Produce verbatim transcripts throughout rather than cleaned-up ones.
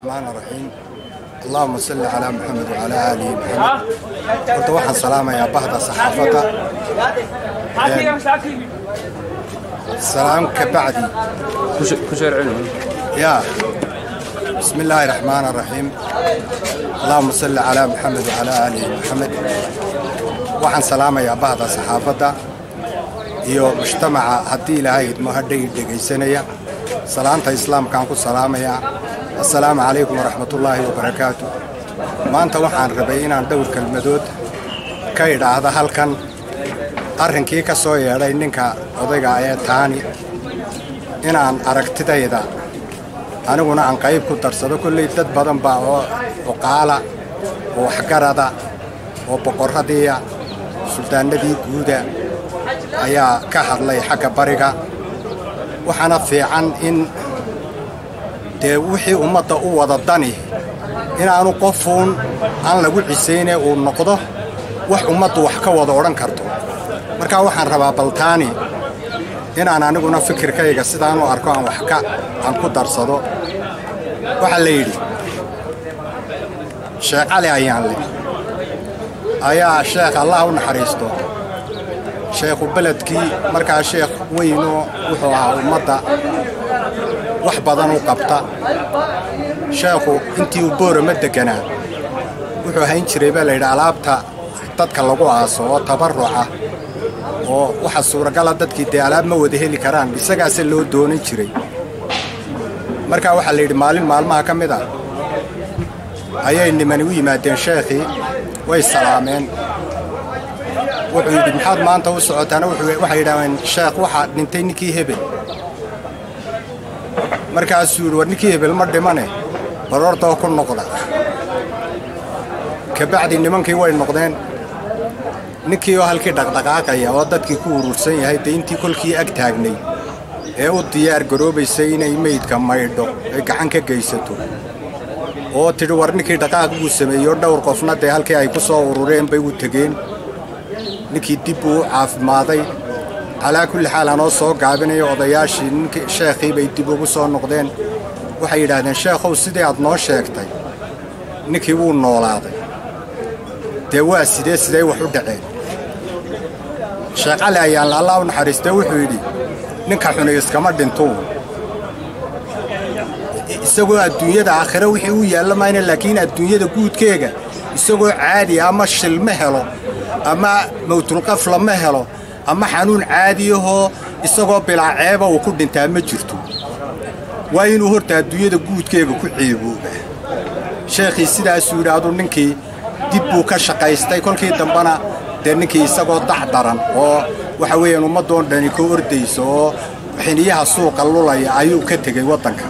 الرحمن الرحيم. اللهم صل على محمد وعلى آله محمد. كنت واحد سلامة يا بهذا صحافته. السلام كبعدي. كشير علم. يا بسم الله الرحمن الرحيم. اللهم صل على محمد وعلى آله محمد. واحد سلامة يا بهذا صحافته. iyo mujtamaca hadii ilaahay idmo hadhay dhageysanaya salaanta islaamka ku salaamaya assalaamu alaykum wa rahmatullahi wa barakaatuh. maanta waxaan rabay inaan dhowr kalmadood ka idhaahdo halkan arrinkii ka soo yeeray ninka odayga ee taani inaan aragtidayda aniguna aan qayb ku darsado kulli dad badan baa oo qaala oo waxgarada oo boqorradiya suldaanadii guuda ayaa ka hadlay xagga bariga waxaana fiican in de wixii ummadda u wada dani inaanu qofuun aan lagu cisayne uu noqdo wax ummaddu wax ka wada odhan karto. marka waxaan rabaa baltaani inaan aniguna fikirkayga sidaan u arko aan wax ka aan ku darsado. waxa la yidhi sheekh cali ayaan leh ayaa sheekh allah u naxariisto sheekhu beledkii markaa sheekh weyno wuxuu ahaa ummadda wax badan u qabta. sheekhu intii uu boorama deganaa wuxuu hayn jiray baa la yidhi alaabta dadka lagu aaso oo tabarruca oo waxa suuragala dadkii dee alaab ma wada heli karaan isagaase loo doonan jiray. markaa waxaa la yidhi maalin maalmaha ka mid ah ayay nimani u yimaadeen sheekhii way salaameen. wuxuu yidhi maxaad maanta u socotaana waxay yidhaaheen sheekh waxaa dhintay ninkii hebel. markaasuu yidhi war ninkii hebel ma dhimane baroortoo ku noqda. kabacdi nimankii way noqdeen ninkii oo halkii dhaqdhaqaaqaya oo dadkii ku urursan yahay dee intii kolkii ag taagnay ee u diyaar garoobaysay inay meydka maydho ay gacan ka geysato oo tidhi war ninkii dhaqaaq buu sameeyo dhowr qofna dee halkii ay ku soo urureen bay u tegeen. ninkii dib uu caafimaaday calaa kulli xaal anoo soo gaabinayo odayaashii ninkii sheekhii bay dib ugu soo noqdeen. waxay yidhaahdeen sheekhow sidii aad noo sheegtay ninkii wuu noolaaday dee waa sidee sidee wax u dhaceen. sheekh cali ayaan allah u naxariistay wuxuu yidhi ninka xuni iskama dhintuu isagoo adduunyada aakhire wixii u yaalla mayna laakiin adduunyada guudkeega isagoo caadi ama shil ma helo ama mawtulqaf lama helo ama xanuun caadiyahoo isagoo bilaa ceeba uu ku dhintaa ma jirto. waa inuu horta adduunyada guudkeega ku ceebooba. sheekhii sidaasuu yidhaahdu ninkii dib buu ka shaqaystay kolkii dambana dee ninkii isagoo dacdaran oo waxa weeyaan ummaddoon dhani ka ordayso oo xiniyaha suuqa lulaya ayuu ka tegey waddanka.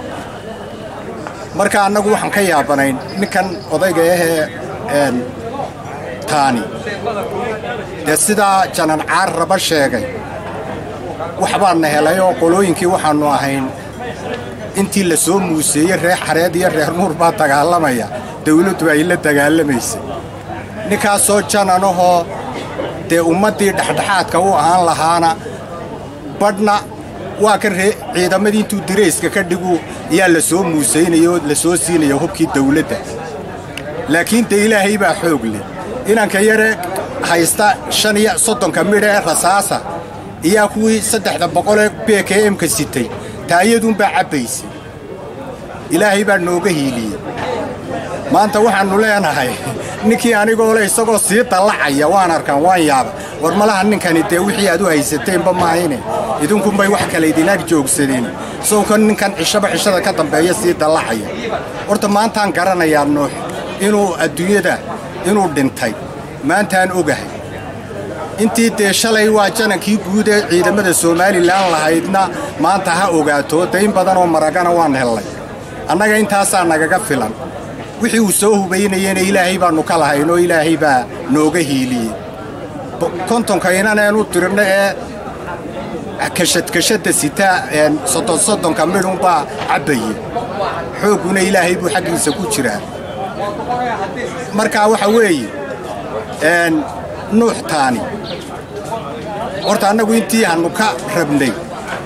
marka annagu waxaan ka yaabanayn ninkan odayga ahee taani dee sidaa janan caar raba sheegay waxbaanna helay oo qolooyinkii waxaannu ahayn intii la soo muuseeyey reer xareed iyo reer nuur baa dagaalamaya dawladdu ay la dagaalamaysay. ninkaasoo jananahoo dee ummaddii dhexdhexaadka u ahaan lahaana badhna waa ka ciidamadii intuu dirayska ka dhigu ayaa la soo muusaynaya oo la soo siinaya hubkii dawladda. laakiin dee ilaahay baa xoog leh inanka yare haysta shan iyo soddonka midha ee rasaasa iyaa kuwii saddexda boqolee b k m-ka sitay taayadunbaa cabbaysay. ilaahay baa nooga hiiliyey. maanta waxaannu leenahay ninkii anigoo le isagoo sii dallacaya waan arkaan waan yaaba war malaha ninkani dee wixii aad u haysateenba maahayne idinkunbay wax kale idin ag joogsadeen sawkan ninkan cishaba cishada ka dambeeya sii dallacaya. horta maantaan garanayaa nuux inuu adduunyada inuu dhintay maantaan ogahay. intii dee shalay waa janankii guud ee ciidamada Soomaaliland lahaydna maanta ha ogaato dayn badan oo maragana waan helay. annaga intaasaa nagaga filan. wixii uu soo hubaynayeen ilaahay baanu ka lahayn oo ilaahay baa nooga hiiliyey. kontonka inaan u tirno ee kashad kashada sita ee soddon soddonka midhun baa cabbaye xooguna ilaahay buu xaqiisa ku jiraa. marka waxa weeye een nuux taani horta annagu intii aanu ka rabnay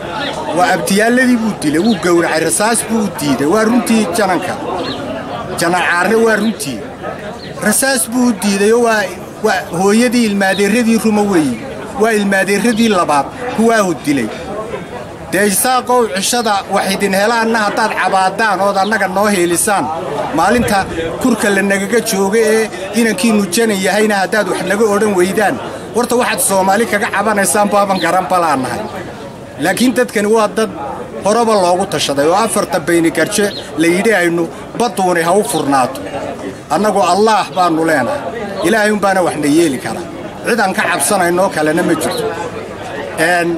وأبتيالذي بودي له وجور عرساس بودي ده ورنتي جنكا جنا عارة ورنتي رساس بودي ده هو هو يدي المادير دي رموي والمادير دي لبعض هو هودي له ده يساقو عشدا واحدين هلا أنها طال عبادان هذا أنك النوه لسان مالنتا كرك اللي نجك شوقه إن كينو جني يهينا هداد وحنا قولن ويدان ورت واحد صومالي كعبان إنسان بابن كرام بلانها لكن تذكر واحد هرب الله وتشهد وعفر تبيني كرشة ليدي إنه بطوني هو فرنات أنا قو الله بانو لنا إلى يوم بنا وحنا يلي كلا عدن كعب سنة إنه كلا نمجد and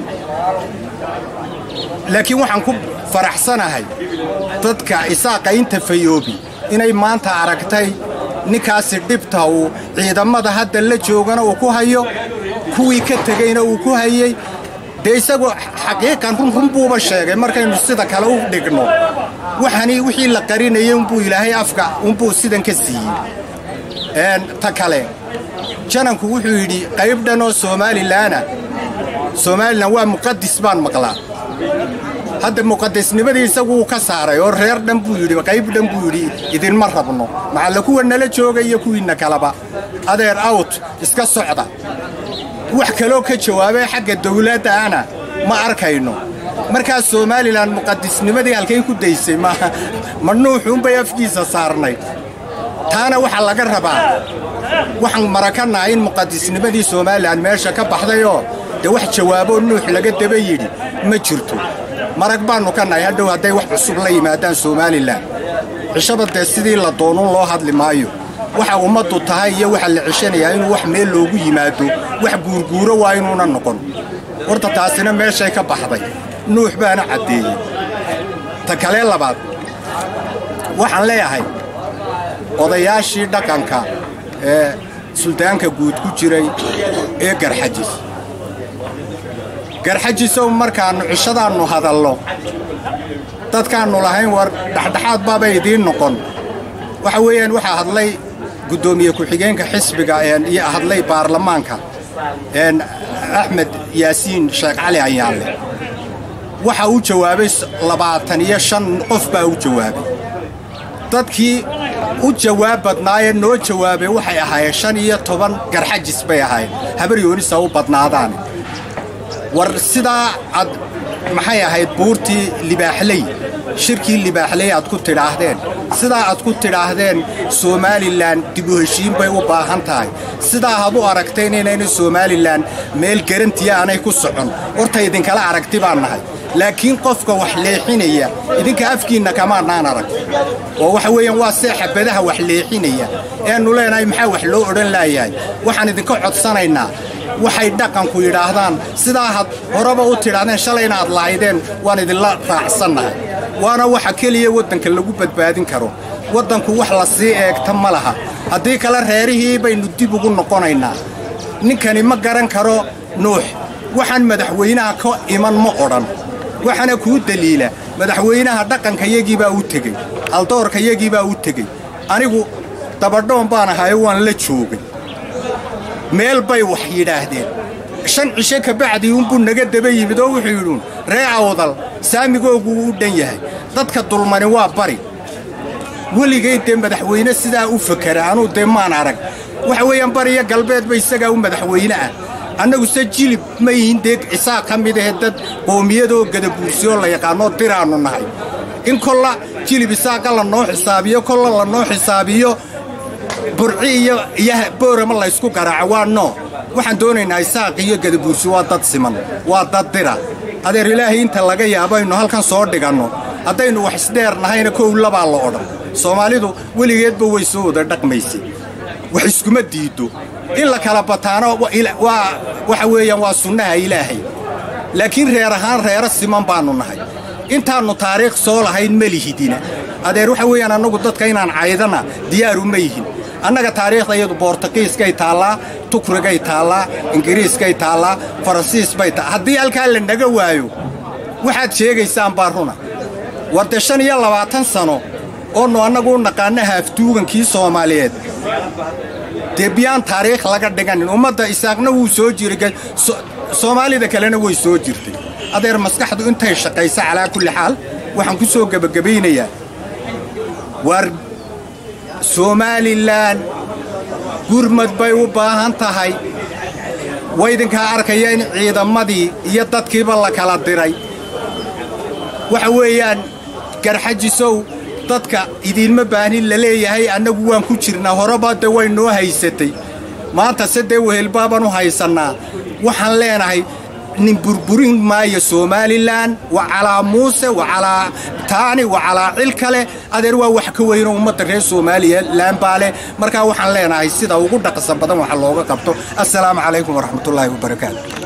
لكن وحنكون فرح سنة هاي تذكر إساق أنت في يوبي إني ما أنت عرقتي نكاس الدبته وعيدا ما ده هذا اللي جوجنا وكوهيو كوي كتجينا وكوهيي ده يسقو حقيقة نكون هم بوب الشيء مركين مستدا كلاو دقنو وحني وحي لقرين يوم بو إلهي أفكا يوم بو سيدن كسي إن تكلم جانا كوحيدي قريب دنو سومالي لنا سومالي نوع مقدس بان مقلا هذا مقدس نبدي يسوي كسارة يور غير دمبوري وكيف دمبوري إذن مرة بنو مع لكو إن لا تشوجا يكو إن كلابا هذا أوت إسكا صعدة وحكلو كشوابه حق الدولة أنا ما أركينه مركز سومالي لان مقدس نبدي هالكي كديس ما منوحون بيفجيز صارني تانا وحلا قربا وحن مركنا عين مقدس نبدي سومالي لان ماشى كبحضة يو ده واحد شوابه النوح لقد بيجي ما شرتو مركبان وكان يهدو هداي واحد عصب لي مادان سومالي لا عشبة السيدي اللي دونون الله هاد اللي مايو waxa umadu tahay iyo waxa la cishanaya in wax meel loogu yimaado wax guurguuro waa inuu noqon horta taasina meeshay ka baxday nuux baana cadeeyay ta kale labaad waxaan leeyahay odayaashii dhaqanka ee suldaanka guud ku jiray ee garxajis garxajis oo markaan cishadaanu hadallo dadkaanu lahayn war dhaxdhaxaad baaba idin noqon waxa weeyaan waxa hadlay gudoomiye ku xigeenka xisbiga ee iyo hadlay baarlamaanka een Axmed Yaasiin Sheekh Cali Ayaale waxa uu jawaabay labaatan iyo shan qof baa uu jawaabay dadkii uu jawaab badnaayeen noo jawaabay waxay ahaayeen shan iyo toban garxajis bay ahaayeen habar yoonis oo badnaadaan war sidaa ad maxay ahayd buurtii libaaxley shirkii libaaxley aad ku tiraahdeen sidaa aad ku tiraahdeen Somaliland dib u heshiin bay u baahan tahay sidaa aad u aragteen inay Somaliland meel garantiya aanay ku socon horta idin kala aragti baan nahay laakiin qofka wax leexinaya idinka afkiina kama naan arag oo waxa weeyaan waa saaxibadaha wax leexinaya ee nu leenahay maxaa wax loo oran laayahay waxaan idinka codsanaynaa waxay dhaqanku yiraahdaan sidaa had horaba u tiraahdeen shalayna aad lahaydeen waan idin la raacsanahay waana waxa kaliya wadanka lagu badbaadin karo wadanku wax la sii eegta ma laha hadii kala reerihii baynu dib ugu noqonaynaa ninkani ma garan karo nuux waxaan madaxweynaha ka iman ma oran waxana ku daliila madaxweynaha dhaqanka yagii baa u tagay aldoorka yagii baa u tagay anigu dabadhoon baan ahay waan la joogay meel bay wax yiraahdeen shan cishe ka bacdi uun buu naga daba yimid oo wuxuu yidhuun reeca wadal saamigoogu u dhan yahay dadka dulmani waa bari weligay de madaxweyne sidaa u fakara anuu de maan arag waxa weeyaan bariya galbeed bay isaga u madaxweyne ah annagu se jilib ma yihiin deeg cisaa ka mid ah dad qoomiyadoo gadabuursiyo la yaqaano tiraanu nahay in kolla jilib isaa la noo xisaabiyo kolla la noo xisaabiyo burciyo iyo boorama la isku garaaco waa no waxaan doonaynaa isaaq iyo gadabuursi waa dad siman waa dad dira adeer ilaahay inta laga yaabo inuu halkan soo dhiganno haddaynu wax isdheernahayna kow labaa la odhan Soomaalidu weligeedba way soo wada dhaqmaysay wax iskuma diido in la kala bataano waa waxa weeyaan waa sunnaha ilaahay laakiin reer ahaan reer siman baanu nahay intaanu taariikh soo lahayn malihidina adeer waxa weeyaan anagu dadka inaan caydana diyaar u ma yihiin annaga taariikhda iyadu Boortaqiiska ay taala Tukriga ay taala Ingiriiska ay taala Faransiis bay taala hadii halka la naga waayo waxaad sheegaysaan baaruna warda shan iyo labaatan sano oo no anagu naqaana haaftuugankii Soomaaliyeed deebiyaan taariikh laga dhigan ummadda isaaqna wuu soo jiray Soomaalida kalena way soo jirtay adeer maskaxdu intay shaqaysa calaa kulli xaal waxaan ku soo gabagabaynayaa war Somaliland gurmad bay u baahan tahay waydinka arkaya in ciidamadii iyo dadkiiba la kala diray waxa weeyaan garxajisow dadka idinma baahin la leeyahay annagu waan ku jirnaa horaba de way noo haysatay maanta saddex wehel baaban u haysanaa waxaan leenahay nin burburin maayo Somaliland wa calaa Muuse wa calaa taani wa calaa cilkale adeer waa wax ka weyn oo ummadda reer Somaliland baale marka waxaan leenahay sida ugu dhaqso badan waxa looga qabto assalaamu calaykum wa rahmatullaahi wa barakaatuh